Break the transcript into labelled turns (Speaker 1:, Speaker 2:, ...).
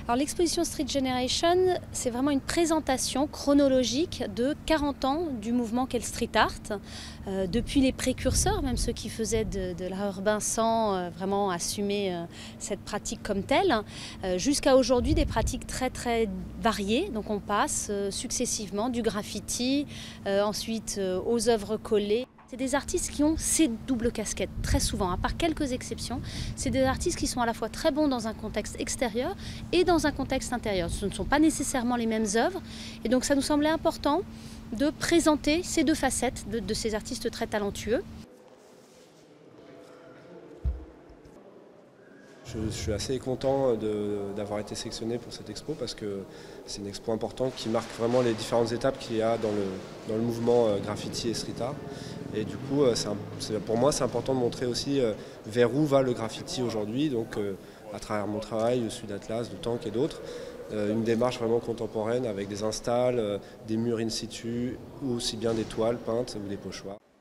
Speaker 1: Alors l'exposition Street Generation, c'est vraiment une présentation chronologique de 40 ans du mouvement qu'est le street art, depuis les précurseurs, même ceux qui faisaient de l'art urbain sans vraiment assumer cette pratique comme telle, jusqu'à aujourd'hui des pratiques très très variées. Donc on passe successivement du graffiti, ensuite aux œuvres collées. C'est des artistes qui ont ces doubles casquettes, très souvent, à part quelques exceptions. C'est des artistes qui sont à la fois très bons dans un contexte extérieur et dans un contexte intérieur. Ce ne sont pas nécessairement les mêmes œuvres. Et donc ça nous semblait important de présenter ces deux facettes de ces artistes très talentueux.
Speaker 2: Je suis assez content d'avoir été sélectionné pour cette expo parce que c'est une expo importante qui marque vraiment les différentes étapes qu'il y a dans le mouvement graffiti et street art. Et du coup, pour moi, c'est important de montrer aussi vers où va le graffiti aujourd'hui, donc à travers mon travail, le Sud Atlas, de Tank et d'autres. Une démarche vraiment contemporaine avec des installs, des murs in situ, ou aussi bien des toiles peintes ou des pochoirs.